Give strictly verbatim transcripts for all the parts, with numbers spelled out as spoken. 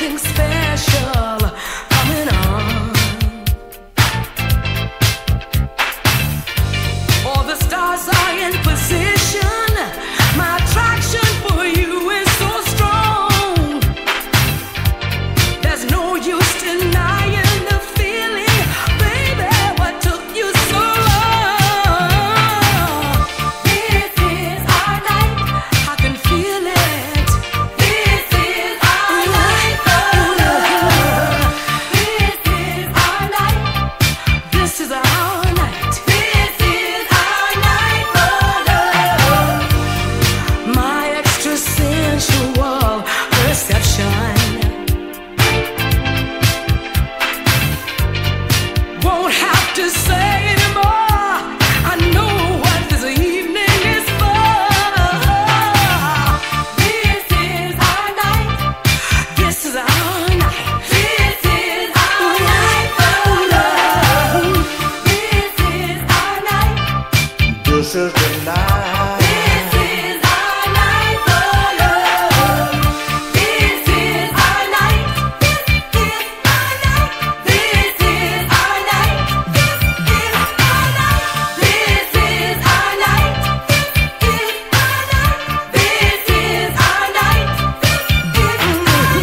something special coming on. All the stars are in position. My attraction for you is so strong. There's no use denying the feeling, baby. What took you so long? This is our night. I can feel it. This is our night for love. This is our night. This is our night. This is our night for love. My extra sensual perception won't have to say anymore. I know what this evening is for. This is our night. This is our night. This is our night for love. This is our night. This is the night. This is our night for love. This is our night. This is our night. This is our night. This is our night. This is our night. This is our night. This is our night. This is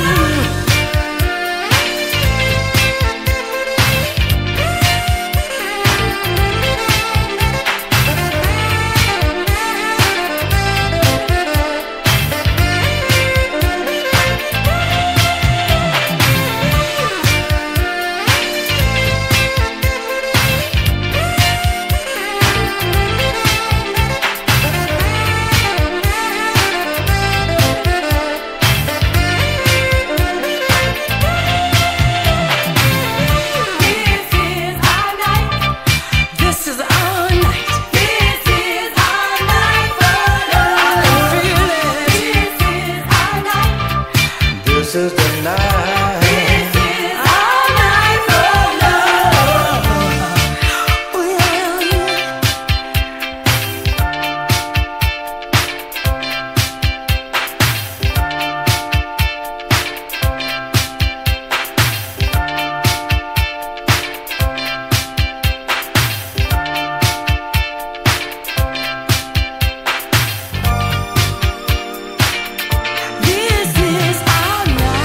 This is the night. This is our night for love. This is our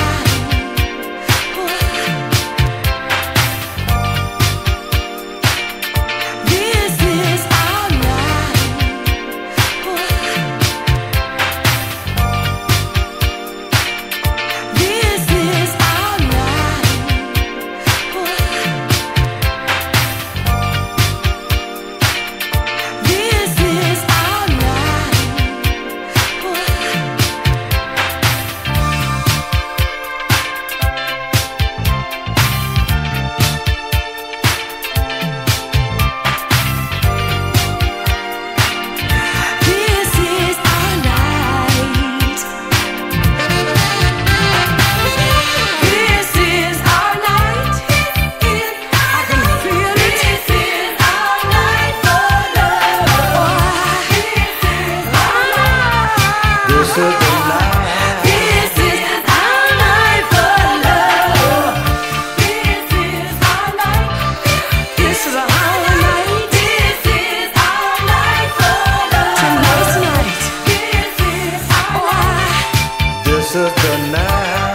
night. This is our night. This is our night. This is our This is our night. This is our night. I can feel it. This is our night for love. This is our night. This is the night. This is our night for love. This is our night. This is our night. This is our night for love. Tonight's night. This is our night. This is the night.